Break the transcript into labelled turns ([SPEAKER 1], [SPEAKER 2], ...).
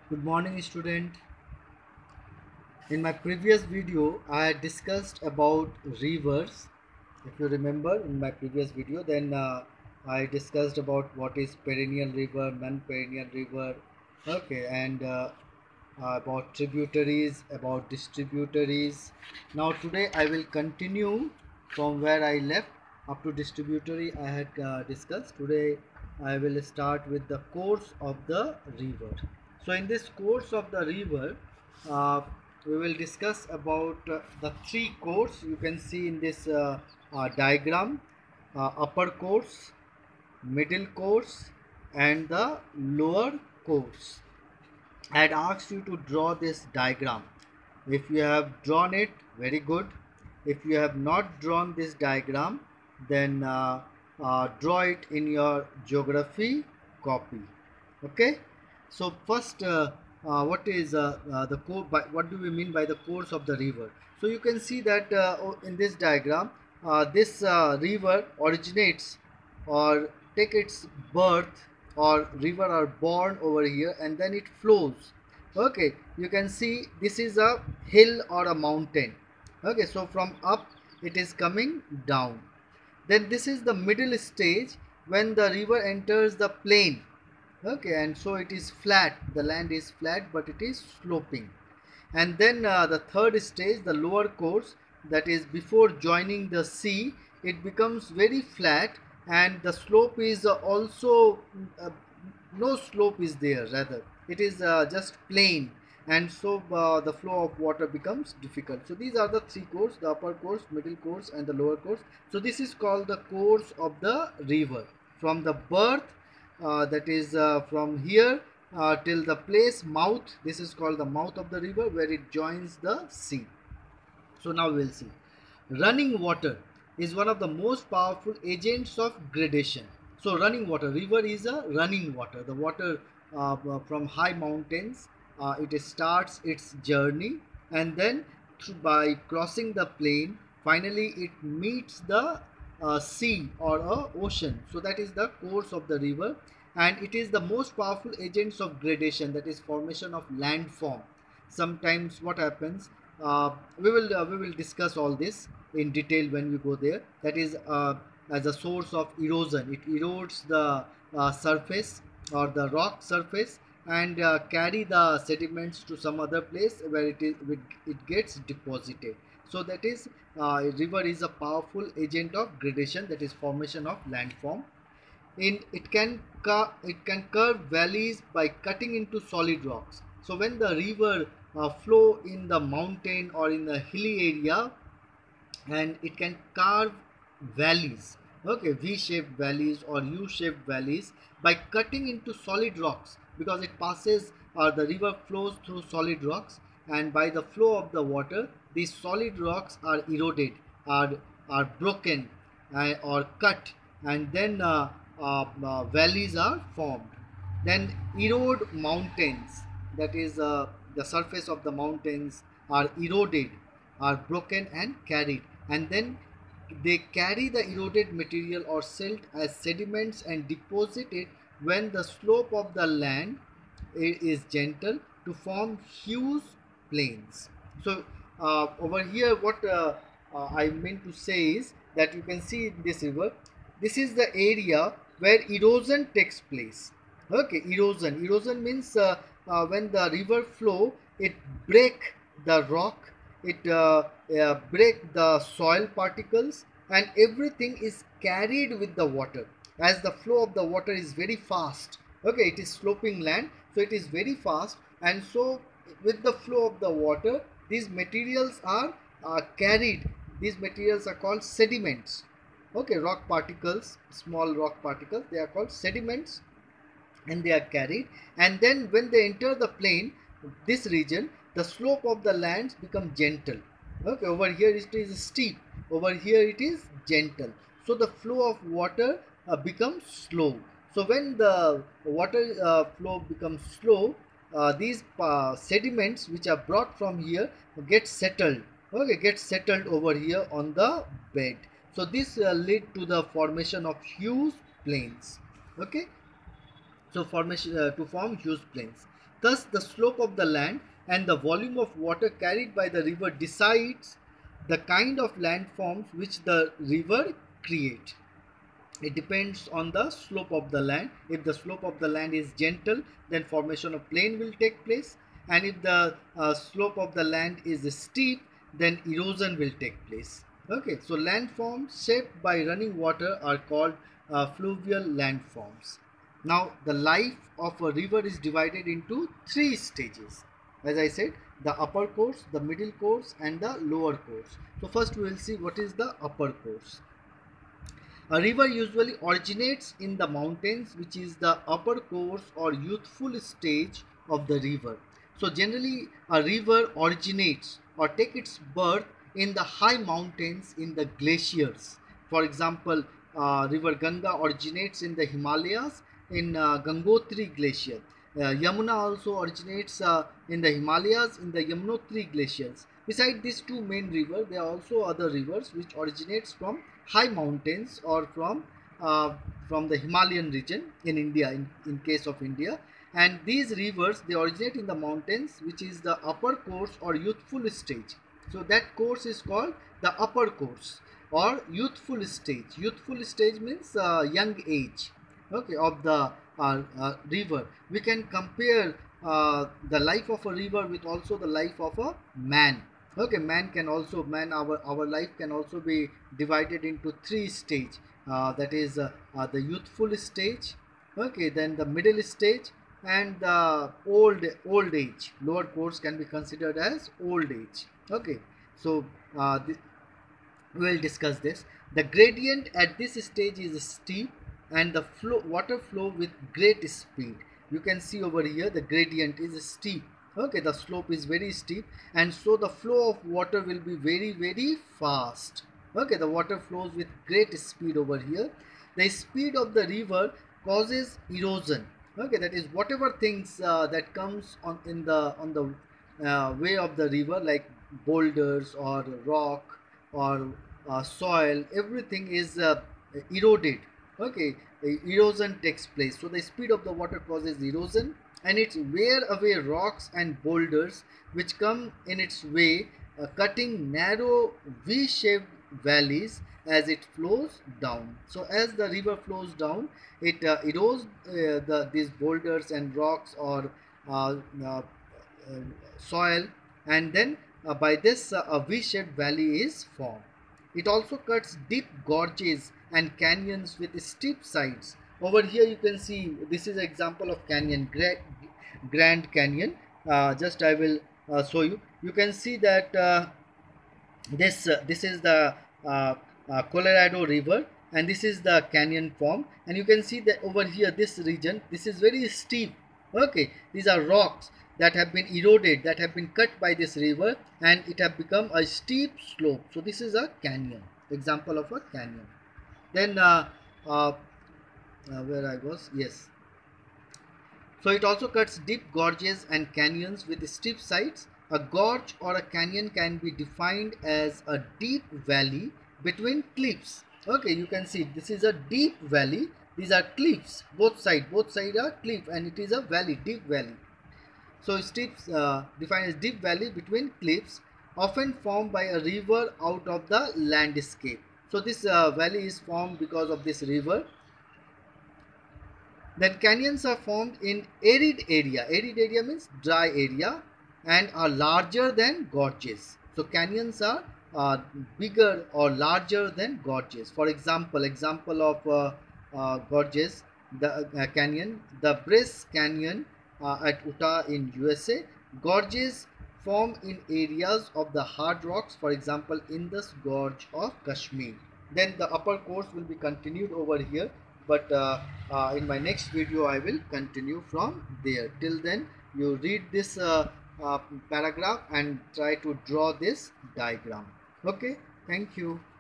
[SPEAKER 1] Good morning, student. In my previous video, I had discussed about rivers. If you remember in my previous video, then I discussed about what is perennial river, non-perennial river, okay, and about tributaries, about distributaries. Now today I will continue from where I left up to distributary. I had discussed. Today I will start with the course of the river. So in this course of the river, uh, we will discuss about the three course you can see in this diagram: upper course, middle course, and the lower course. I had asked you to draw this diagram. If you have drawn it, very good. If you have not drawn this diagram, then draw it in your geography copy. Okay. So first, what is the what do we mean by the course of the river? So you can see that in this diagram, this river originates or take its birth, or river are born over here and then it flows. Okay, you can see this is a hill or a mountain. Okay, so from up it is coming down. Then this is the middle stage when the river enters the plain. Okay, and so it is flat, the land is flat but it is sloping. And then the third stage, the lower course, that is before joining the sea, it becomes very flat, and the slope is also uh, no slope is there, rather it is just plain, and so the flow of water becomes difficult. So these are the three courses: the upper course, middle course, and the lower course. So this is called the course of the river from the birth, that is from here till the place mouth. This is called the mouth of the river where it joins the sea. So now we will see. Running water is one of the most powerful agents of gradation. So running water, river is a running water. The water from high mountains, it starts its journey, and then by crossing the plain, finally it meets the sea or ocean. So that is the course of the river, and it is the most powerful agents of gradation, that is formation of landform. Sometimes what happens, we will discuss all this in detail when we go there. That is as a source of erosion, it erodes the surface or the rock surface, and carry the sediments to some other place where it gets deposited. So that is river is a powerful agent of gradation, that is formation of landform. In it can curve valleys by cutting into solid rocks. So when the river flow in the mountain or in the hilly area, and it can carve valleys, okay, v-shaped valleys or u-shaped valleys, by cutting into solid rocks, because it passes or the river flows through solid rocks, and by the flow of the water these solid rocks are eroded, are broken, or cut, and then valleys are formed. Then erode mountains, that is the surface of the mountains are eroded, are broken and carried, and then they carry the eroded material or silt as sediments and deposit it when the slope of the land is gentle to form huge plains. So over here what I meant to say is that you can see in this river, this is the area where erosion takes place. Okay, erosion means when the river flow, it break the rock, it break the soil particles, and everything is carried with the water, as the flow of the water is very fast. Okay, it is sloping land, so it is very fast, and so with the flow of the water these materials are carried. These materials are called sediments. Okay, rock particles, small rock particles, they are called sediments, and they are carried, and then when they enter the plain, this region, the slope of the lands become gentle. Okay, over here it is steep, over here it is gentle, so the flow of water becomes slow. So when the water flow becomes slow, these sediments which are brought from here get settled. Okay, get settled over here on the bed. So this lead to the formation of huge plains. Okay, so formation to form huge plains. Thus, the slope of the land and the volume of water carried by the river decides the kind of landforms which the river creates. It depends on the slope of the land. If the slope of the land is gentle, then formation of plain will take place, and if the slope of the land is steep, then erosion will take place. Okay, so landforms shaped by running water are called fluvial landforms. Now the life of a river is divided into three stages. As I said, the upper course, the middle course, and the lower course. So first we will see what is the upper course. A river usually originates in the mountains, which is the upper course or youthful stage of the river. So generally a river originates or take its birth in the high mountains, in the glaciers. For example, river Ganga originates in the Himalayas in Gangotri glacier. Yamuna also originates in the Himalayas in the Yamunotri glaciers. Beside these two main rivers, there are also other rivers which originates from high mountains or from the Himalayan region in India, in case of India. And these rivers, they originate in the mountains, which is the upper course or youthful stage. So that course is called the upper course or youthful stage. Youthful stage means young age, okay, of the river. We can compare the life of a river with also the life of a man. Okay, our life can also be divided into three stage. That is the youthful stage, okay, then the middle stage, and the old age. Lower course can be considered as old age. Okay, so we will discuss this. The gradient at this stage is steep and the water flow with great speed. You can see over here the gradient is steep. Okay, the slope is very steep, and so the flow of water will be very fast. Okay, the water flows with great speed over here. The speed of the river causes erosion. Okay, that is whatever things that comes on the way of the river, like boulders or rock or soil, everything is eroded. Okay, erosion takes place. So the speed of the water causes erosion, and it wear away rocks and boulders which come in its way, cutting narrow V-shaped valleys as it flows down. So as the river flows down, it erodes these boulders and rocks or uh, uh, soil, and then by this a V-shaped valley is formed. It also cuts deep gorges and canyons with steep sides. Over here you can see this is an example of canyon, Grand Canyon. Just I will show you. You can see that this is the Colorado River, and this is the canyon form, and you can see that over here this region, this is very steep. Okay, these are rocks that have been eroded, that have been cut by this river, and it have become a steep slope. So this is a canyon, example of a canyon. Then uh, where I was, yes, so it also cuts deep gorges and canyons with steep sides. A gorge or a canyon can be defined as a deep valley between cliffs. Okay, you can see this is a deep valley. These are cliffs, both sides are cliff, and it is a valley, deep valley. So steep defined as deep valley between cliffs, often formed by a river out of the landscape. So this valley is formed because of this river. Then canyons are formed in arid area. Arid area means dry area, and are larger than gorges. So canyons are bigger or larger than gorges. For example of gorges, the canyon, the Bryce Canyon at Utah in USA. Gorges form in areas of the hard rocks, for example Indus Gorge of Kashmir. Then the upper course will be continued over here, but in my next video I will continue from there. Till then, you read this paragraph and try to draw this diagram. Okay, thank you.